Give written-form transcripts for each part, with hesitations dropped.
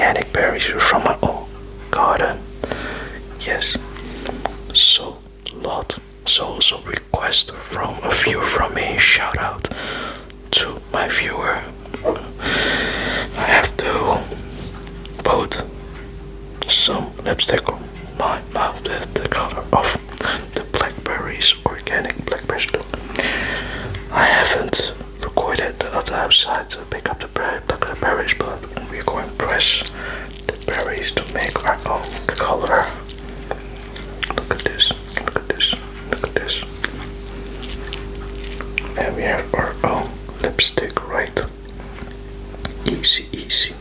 organic berries from my own garden. Yes, so lot. So also request from a viewer from me. Shout out to my viewer. I have to put some lipstick on my mouth with the color of the blackberries, organic blackberries. I haven't recorded the other outside to pick up the blackberries, but we're going to press the berries to make our own color. Look at this, look at this, look at this. And we have our own lipstick, right? Easy, easy.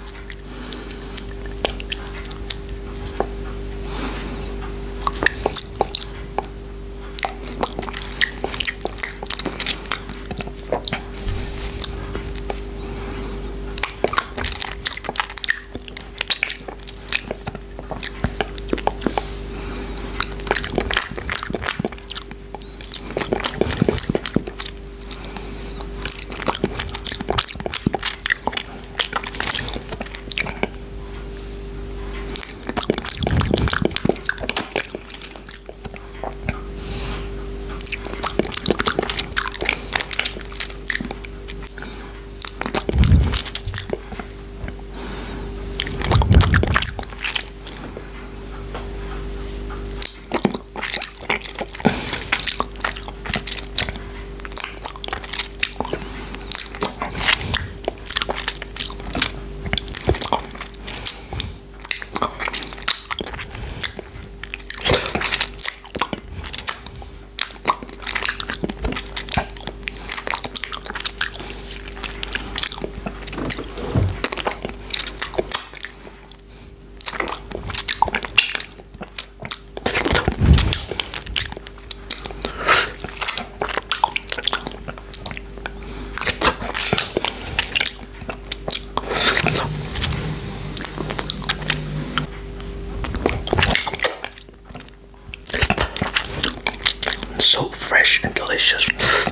So fresh and delicious.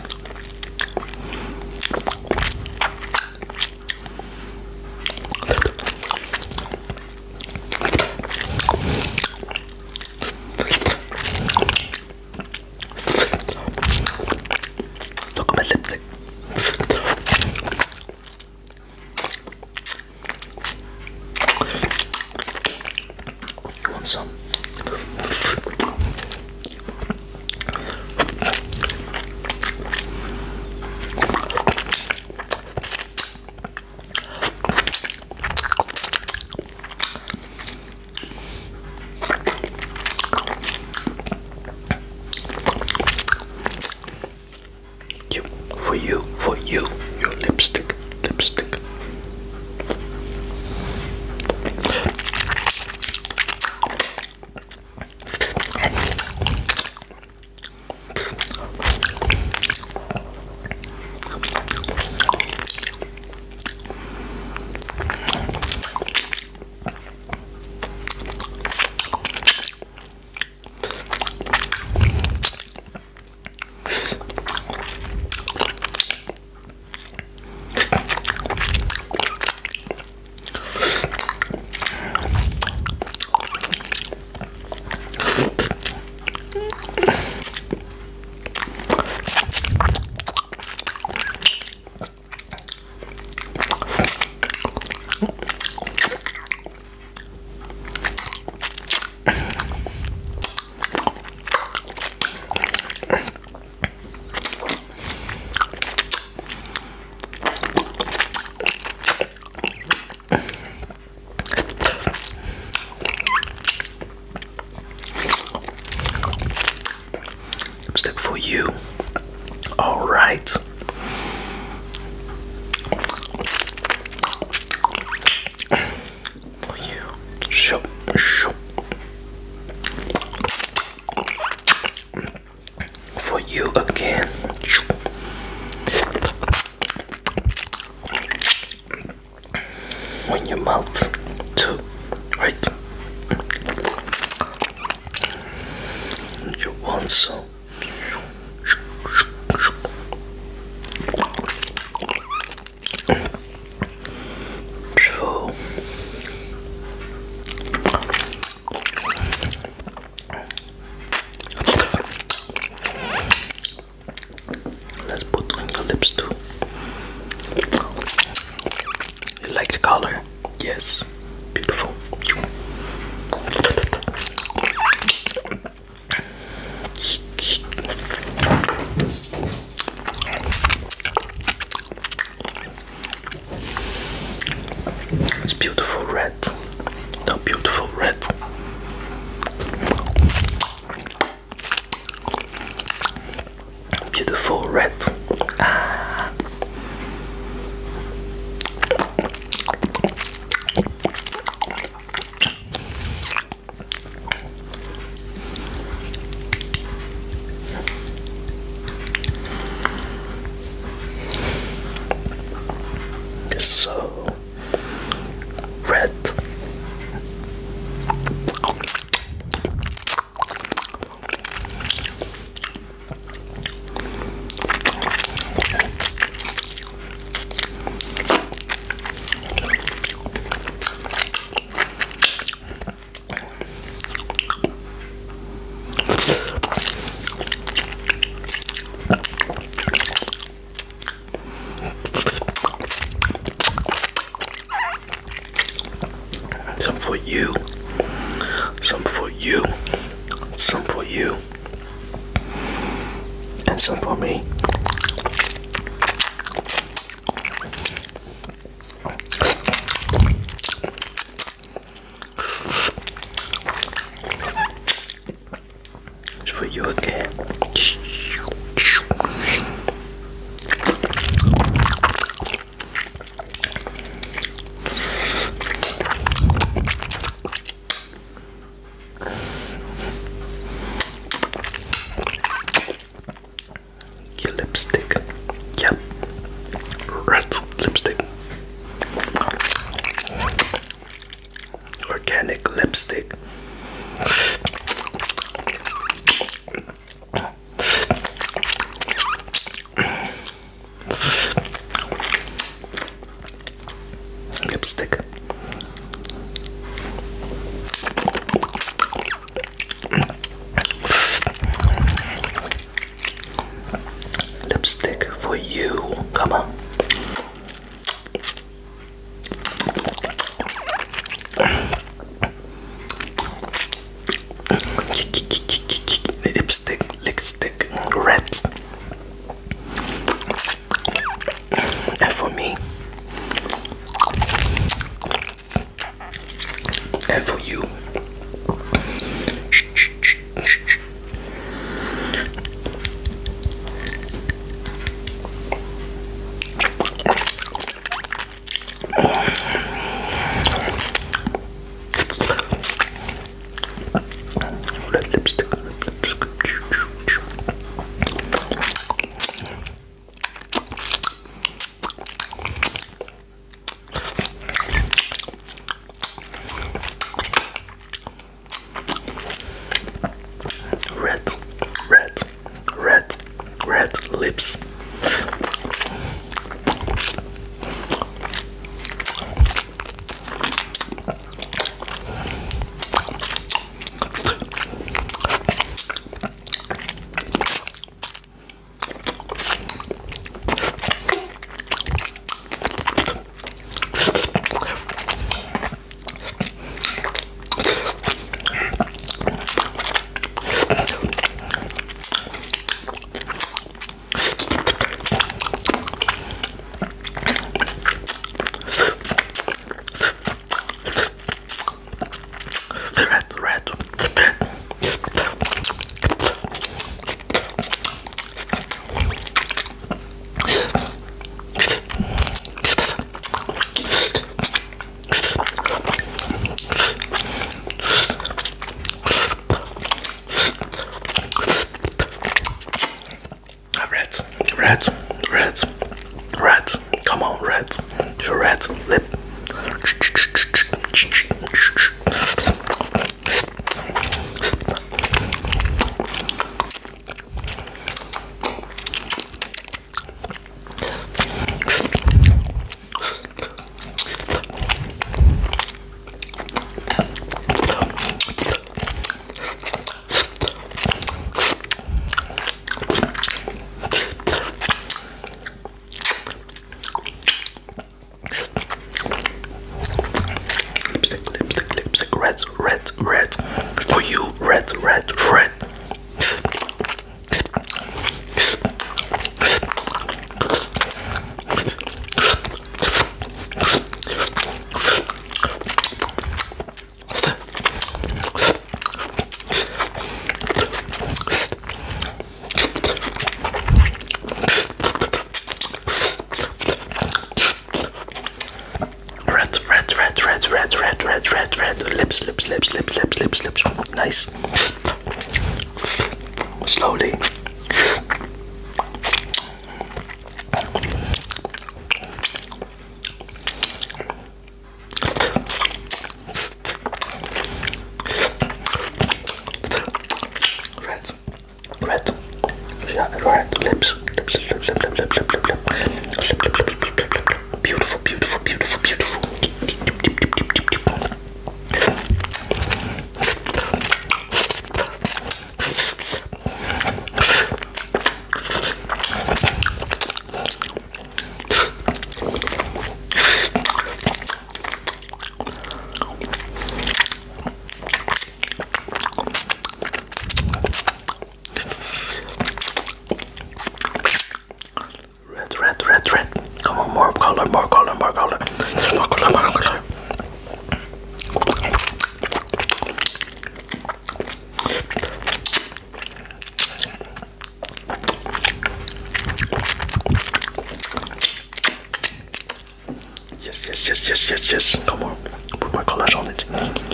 Look at my lipstick. You want some? For you, your lipstick, lipstick. Lipstick for you. All right. For you. Shoo, shoo. For you again. On your mouth too, right? You want some? So like the color? Yes, beautiful. It's beautiful red. The beautiful red. Beautiful red. Ah. So red. Some for you, some for you, some for you, and some for me. It's for you again. Your lipstick. Yep. Red lipstick. Organic lipstick. Lipstick. Lipstick for you. Come on. Lipstick, red. And for me. And for you. Red lipstick. Red lips. Red. Come on, red. Your red lip. red. For you, red, red, red. Red. Lips. Nice. Slowly. Red. Yeah, red. Lips. Beautiful. Red. Come on, more color. Yes. Come on, put my colors on it.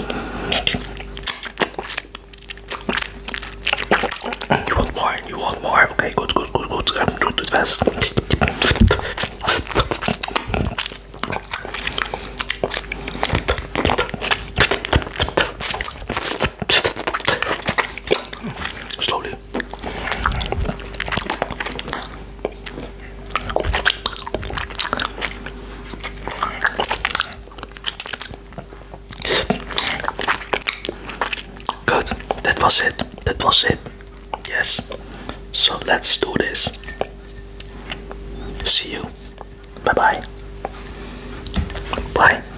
You want more? Okay, good. I'm doing it fast. Slowly. Good. That was it. Yes. So let's do this. See you. Bye.